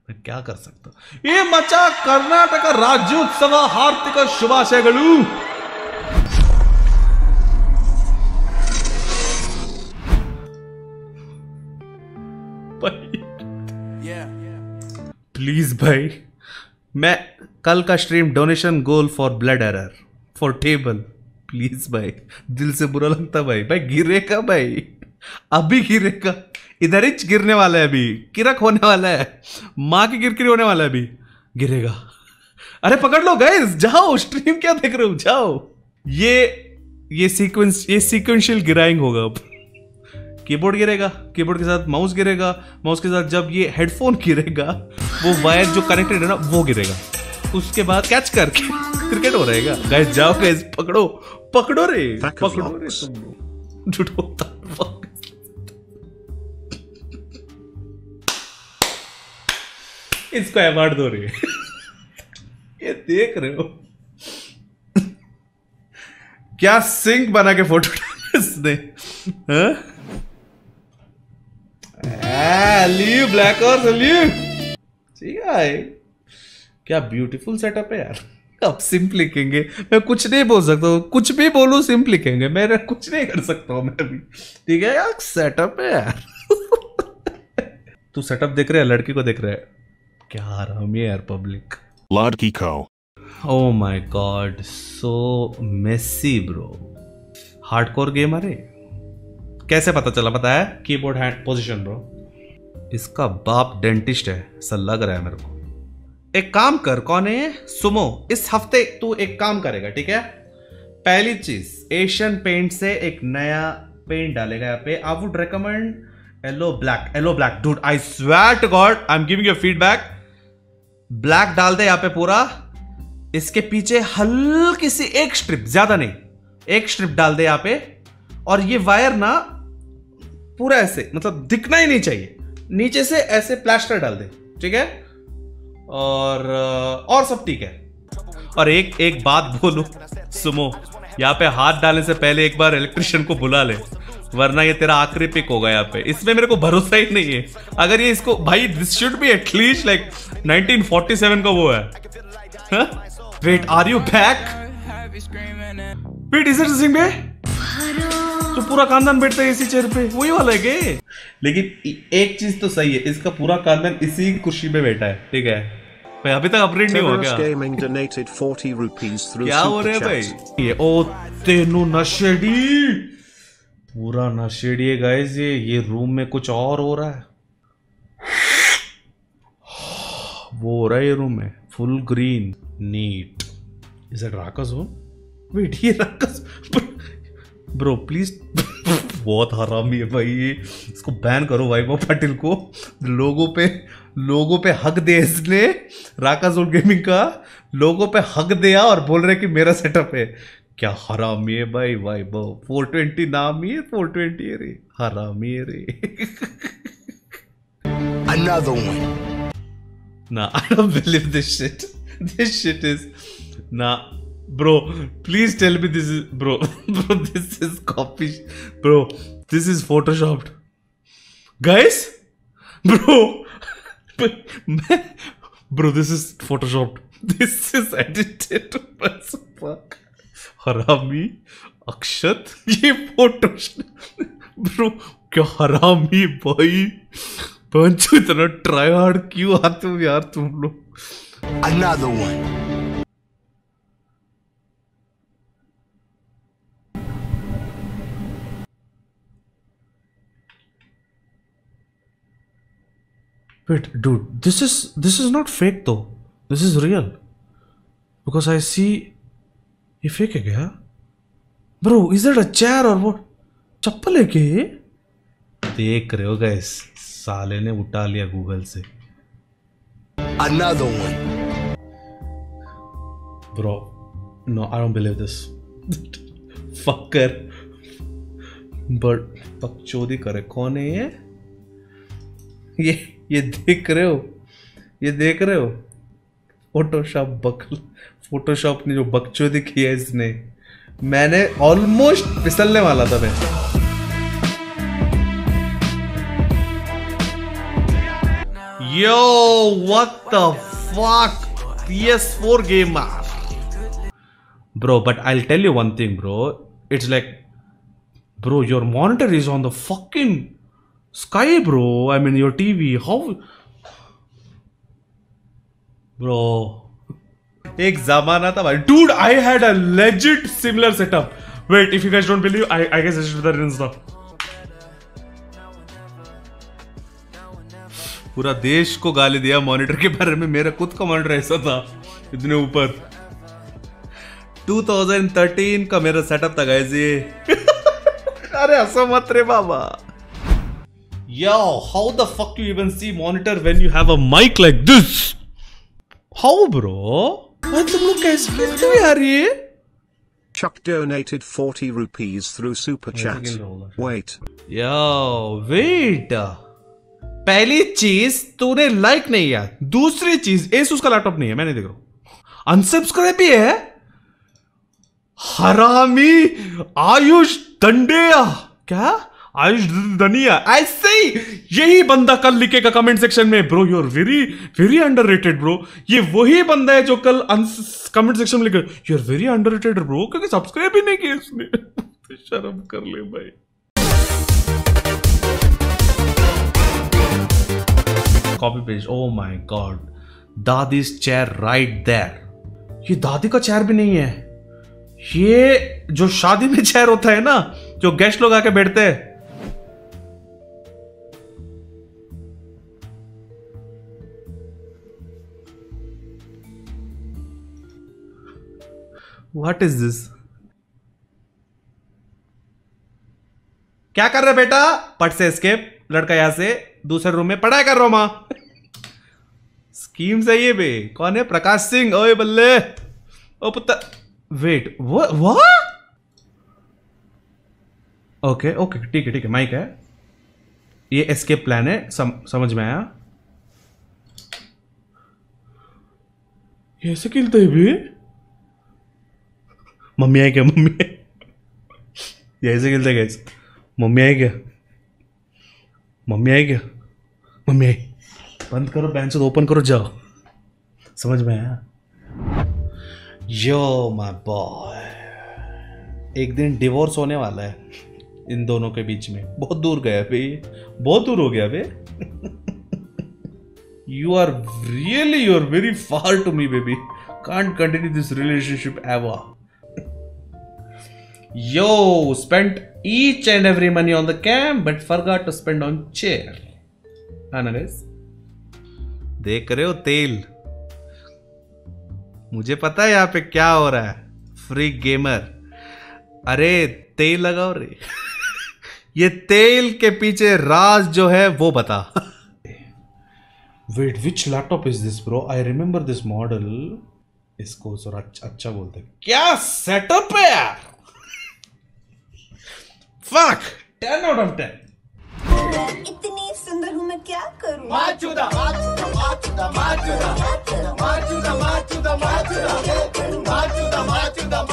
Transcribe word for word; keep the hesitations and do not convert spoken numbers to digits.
मैं क्या कर सकता हूँ। ये मचा कर्नाटक राज्योत्सव हार्दिक शुभाशयगळु। प्लीज भाई, मैं कल का stream donation goal for blood error for table, please भाई, दिल से बुरा लगता भाई। भाई गिरेगा भाई, अभी गिरेगा, इधर ही गिरने वाला है, अभी किरक होने वाला है, माँ की किरकिरी होने वाला है, अभी गिरेगा। अरे पकड़ लो गाइस, जाओ, स्ट्रीम क्या देख रहे हो, जाओ। ये ये सीक्वेंस ये सीक्वेंशियल गिराइंग होगा। अब कीबोर्ड गिरेगा, कीबोर्ड के साथ माउस गिरेगा, माउस के साथ जब ये हेडफोन गिरेगा, वो वायर जो कनेक्टेड है ना वो गिरेगा, उसके बाद कैच करके क्रिकेट हो रहेगा। गाइस जाओ गाइस, पकड़ो पकड़ो रे, पकड़ो रे तुम झूठोता। इसको अवार्ड दो रे। ये देख रहे हो क्या सिंक बना के फोटो इसने, हाँ? लीव ब्लैक और लीव, ठीक है। क्या ब्यूटीफुल सेटअप है यार। अब सिंप लिखेंगे, मैं कुछ नहीं बोल सकता हूँ, कुछ भी बोलूं सिंप लिखेंगे, मैं कुछ नहीं कर सकता हूँ मैं भी, ठीक है यार। सेटअप है यार। तू सेटअप देख रहे है, लड़की को देख रहा है, क्या हरामी है यार पब्लिक। लड़की को, oh my god, so messy bro. Hardcore gamer है। कैसे पता चला पता है? Keyboard hand position bro. इसका बाप डेंटिस्ट है, ऐसा लग रहा है मेरे को। एक काम कर, कौन है सुमो, इस हफ्ते तू एक काम करेगा, ठीक है। पहली चीज, एशियन पेंट से एक नया पेंट डालेगा यहाँ पे। I would recommend yellow black, yellow black dude, I swear to god, I am giving you feedback. Black डाल दे यहाँ पे पूरा, इसके पीछे हल्की सी एक स्ट्रिप, ज्यादा नहीं, एक स्ट्रिप डाल दे यहाँ पे। और ये वायर ना पूरा ऐसे, मतलब दिखना ही नहीं चाहिए, नीचे से ऐसे प्लास्टर डाल दे, ठीक है। और और सब ठीक है। और एक एक बात बोलूं सुमो, यहाँ पे हाथ डालने से पहले एक बार इलेक्ट्रिशियन को बुला ले, वरना ये तेरा आखिरी पिक होगा यहाँ पे। इसमें मेरे को भरोसा ही नहीं है। अगर ये इसको भाई, this should be at least like nineteen forty seven का वो है। Wait, are you back? Wait, is it Singh बे? तो पूरा खानदान बैठता है इसी चेयर पे, वही वाला है के? लेकिन एक चीज तो सही है, इसका पूरा खानदान इसी कुर्सी पे बैठा है, ठीक है भाई। अभी तक अपग्रेड नहीं हो गया। क्या हो रहा है भाई? ये ओ तेनू नशेड़ी, पूरा नशेड़ी है गाइस। ये ये रूम में कुछ और हो रहा है, वो हो रहा है ये रूम में, full green neat. Is it राकस हो? वेट, ये राकस ब्रो प्लीज। बहुत हरामी है भाई ये, इसको बैन करो वैभव पाटिल को। लोगों पे लोगों पे हक दे इसने, राकाजोल गेमिंग का लोगों पे हक दिया और बोल रहे कि मेरा सेटअप है। क्या हरामी है भाई वैभव। फोर ट्वेंटी नाम ही है, फोर ट्वेंटी है रे, हरामी है रे। Another one. Nah, I don't believe this shit. This shit is nah. Bro, please tell me this is bro. Bro, this is copy. Bro, this is photoshopped. Guys, bro, bro, this is photoshopped. This is edited. Fuck. हरामी अक्षत, ये photo bro, क्या हरामी भाई। पंचो इतना try hard क्यों आते हो यार तुम लोग। Another one. Wait, dude, this is this is not fake though. This is real. Because I see ये fake है क्या? Bro, is that a chair or what? चप्पल है क्या? देख रहे हो guys, साले ने उठा लिया गूगल से। Another one. Bro, no, I don't believe this. Fucker. But पकचोदी करे, कौन है ये? ये ये देख रहे हो, ये देख रहे हो, फोटोशॉप बकल, फोटोशॉप ने जो बकचोदी की है इसने। मैंने ऑलमोस्ट फिसलने वाला था मैं। Yo, what the fuck? P S four gamer. Bro, but I'll tell you one thing, bro. It's like, bro, your monitor is on the fucking sky, bro. I mean, your T V. How? Bro. एक जमाना था भाई. Dude, I had a legit similar setup. Wait, if you guys don't believe, I, I guess I should have Insta. पूरा देश को गाली दिया monitor के बारे में. मेरा खुद का मॉनिटर ऐसा था, इतने ऊपर. twenty thirteen का मेरा सेटअप था गाइस ये. अरे हंसो मत रे बाबा. Yo, how the fuck you even see monitor when you have a mic like this? How, bro? भाई तुम लोग कैसे करते हो यार ये? Chuck donated forty rupees through super chat. Wait. Yo, wait. पहली चीज तूने लाइक नहीं किया. दूसरी चीज एसुस का लैपटॉप नहीं है, मैं नहीं देख रहा हूं. अनसब्सक्राइब भी है. हरामी आयुष दंडिया. क्या? आयुष दनिया. ऐसे ही यही बंदा कल लिखेगा कमेंट सेक्शन में, bro you are very very underrated bro. ये वही बंदा है जो कल कमेंट सेक्शन में लिखे you are very underrated bro, क्योंकि सब्सक्राइब ही नहीं किया उसने. शर्म कर ले भाई. Copy paste. Oh my god. दादीज चेयर राइट देयर. ये दादी का चेयर भी नहीं है. ये जो शादी में चेयर होता है ना, जो गेस्ट लोग आके बैठते हैं. What is this? क्या कर रहे बेटा? पट से एस्केप. लड़का यहां से दूसरे रूम में पढ़ाई कर रहा हूं. मां स्कीम सही है बे. कौन है? प्रकाश सिंह. ओए बल्ले. ओ पुत्र. Wait, what? ओके ओके ठीक है ठीक है. माइक है. ये एस्केप प्लान है. सम, समझ में आया. ये ऐसे खेलते हैं भी. मम्मी आई क्या? मम्मी ये ऐसे खेलते हैं गाइस. मम्मी आई क्या? मम्मी आई क्या? मम्मी आई. बंद करो बेंच, ओपन करो, जाओ. समझ में आया. Yo my boy. एक दिन डिवोर्स होने वाला है इन दोनों के बीच में. बहुत दूर गया भाई, बहुत दूर हो गया भाई. You are really you are very far to me baby. Can't continue this relationship ever. Yo, spent each and every money on the cam but forgot to spend on chair. हाँ ना guys? देख रहे हो तेल? मुझे पता है यहाँ पे क्या हो रहा है. Free gamer. अरे तेल लगाओ रे. ये तेल के पीछे राज जो है वो बता. Wait, which laptop is this bro? I remember this model. इसको थोड़ा अच्छा, अच्छा बोलते हैं. क्या सेटअप है यार. Fuck! ten out of ten. इतनी सुंदर हूँ मैं, क्या करूँ? Machuda, machuda, machuda, machuda, machuda, machuda, machuda, machuda, machuda, machuda, machuda.